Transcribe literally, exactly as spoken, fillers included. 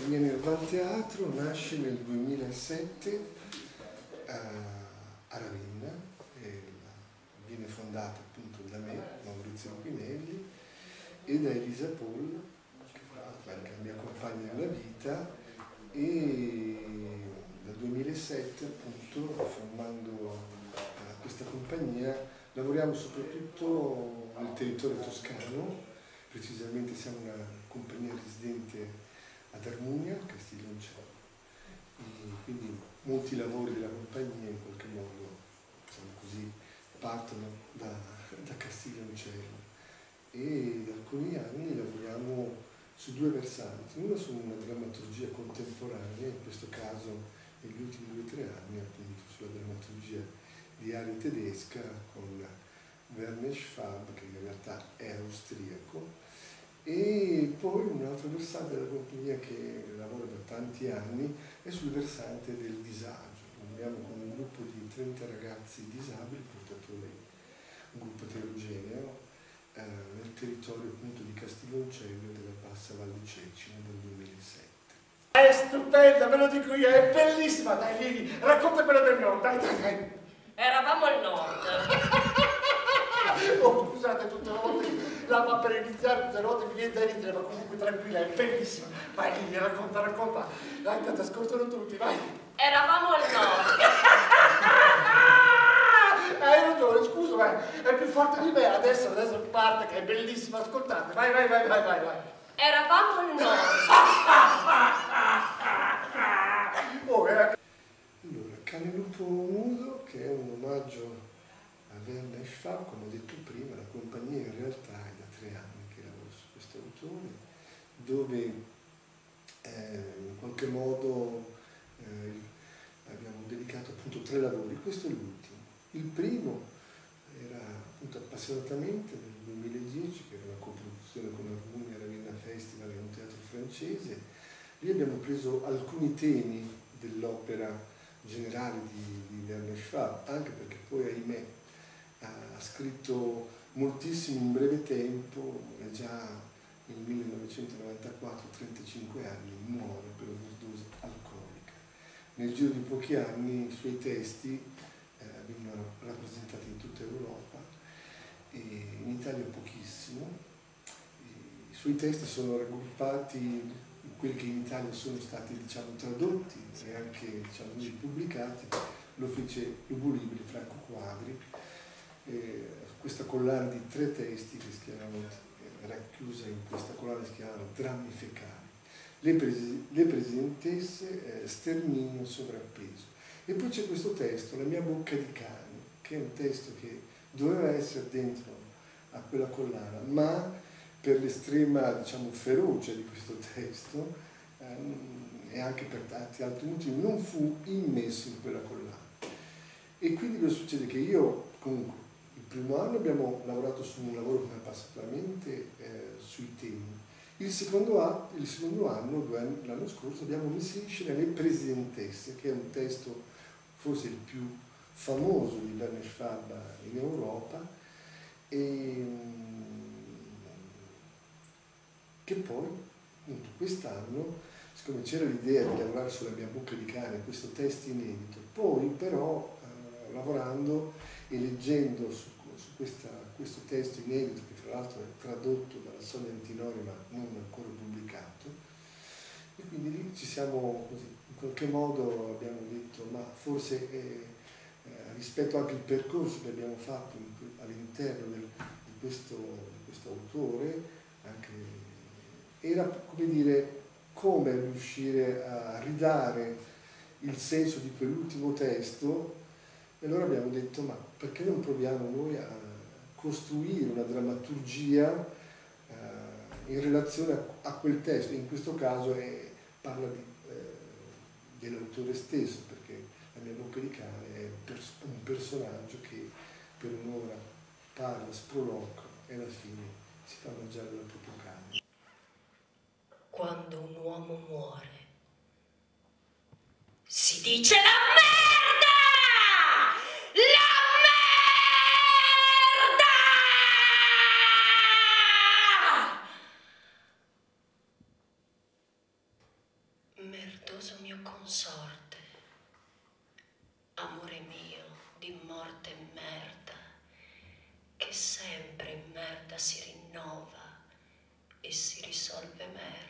Viene Van Teatro nasce nel duemilasette a Ravenna, e viene fondata appunto da me, Maurizio Pinelli, e da Elisa Paul, che fra l'altro anche la mia compagna nella vita, e dal duemilasette appunto, formando uh, questa compagnia, lavoriamo soprattutto nel territorio toscano. Precisamente siamo una compagnia residente ad Armugna, Castiglioncello, e quindi molti lavori della compagnia in qualche modo, diciamo così, partono da, da Castiglioncello, e da alcuni anni lavoriamo su due versanti, uno su una drammaturgia contemporanea, in questo caso negli ultimi due o tre anni appunto sulla drammaturgia di area tedesca con Werner Schwab, che in realtà è austriaco, e poi un altro versante della compagnia che lavora da tanti anni è sul versante del disagio. Lavoriamo con un gruppo di trenta ragazzi disabili, portatori, un gruppo eterogeneo, eh, nel territorio appunto di Castiglioncello e della Bassa Val di Cecina del duemilasette. È stupenda, ve lo dico io, è bellissima, dai Lili, racconta quella del nord, dai, dai, dai. Eravamo al nord. Oh, scusate, tutte le volte la va per iniziare, tutte le volte mi viene da ridere, ma comunque tranquilla, è bellissima. Vai Lili, racconta, racconta. Dai, ti ascoltano tutti, vai. Eravamo al nord. Hai ragione, scusa, vai, è più forte di me, adesso, adesso parte, che è bellissima, ascoltate. Vai, vai, vai, vai, vai, vai. Eravamo al nord. Oh, eh. Allora, Cane Lupo Nudo, che è un omaggio a Werner Schwab, come ho detto prima, la compagnia in realtà è da tre anni che lavora su questo autore, dove eh, in qualche modo eh, abbiamo dedicato appunto tre lavori. Questo è l'ultimo. Il primo era appunto Appassionatamente nel duemiladieci, che era una coproduzione con Armugna Ravenna Festival e un teatro francese. Lì abbiamo preso alcuni temi dell'opera generale di, di Werner Schwab, anche perché poi, ahimè, ha scritto moltissimo in breve tempo, e già nel millenovecentonovantaquattro, trentacinque anni, muore per overdose alcolica. Nel giro di pochi anni i suoi testi eh, vengono rappresentati in tutta Europa, e in Italia pochissimo. I suoi testi sono raggruppati in quelli che in Italia sono stati, diciamo, tradotti e anche, diciamo, pubblicati. Lo fece Lubo Libri, Franco Quadri. Eh, questa collana di tre testi che si chiamano, eh, racchiusa in questa collana, si chiamano Drammi fecali. Le, presi, le presentesse, eh, Sterminio sovrappeso. E poi c'è questo testo, La mia bocca di cane, che è un testo che doveva essere dentro a quella collana, ma per l'estrema, diciamo, ferocia di questo testo ehm, e anche per tanti altri motivi non fu immesso in quella collana. E quindi cosa succede? Che io, comunque, il primo anno abbiamo lavorato su un lavoro come Appassionatamente eh, sui temi. Il secondo, anno, il secondo anno, due anni, l'anno scorso, abbiamo messo in scena Le Presentesse, che è un testo forse il più famoso di Werner Schwab in Europa, e che poi, appunto, quest'anno, siccome c'era l'idea di lavorare sulla mia bocca di cane, questo testo inedito, poi però eh, lavorando e leggendo su, su questa, questo testo inedito, che fra l'altro è tradotto dalla Sonia Antinori ma non ancora pubblicato, e quindi lì ci siamo così, in qualche modo abbiamo detto, ma forse eh, eh, rispetto anche al percorso che abbiamo fatto all'interno di questo, di questo autore, anche, era, come dire, come riuscire a ridare il senso di quell'ultimo testo. E allora abbiamo detto, ma perché non proviamo noi a costruire una drammaturgia eh, in relazione a, a quel testo? In questo caso è, parla di, eh, dell'autore stesso, perché La mia bocca di cane è pers un personaggio che per un'ora parla, sproloquia e alla fine si fa mangiare dal proprio cane. Quando un uomo muore, si dice la merda! La merda! consorte, amore mio di morte e merda, che sempre in merda si rinnova e si risolve merda.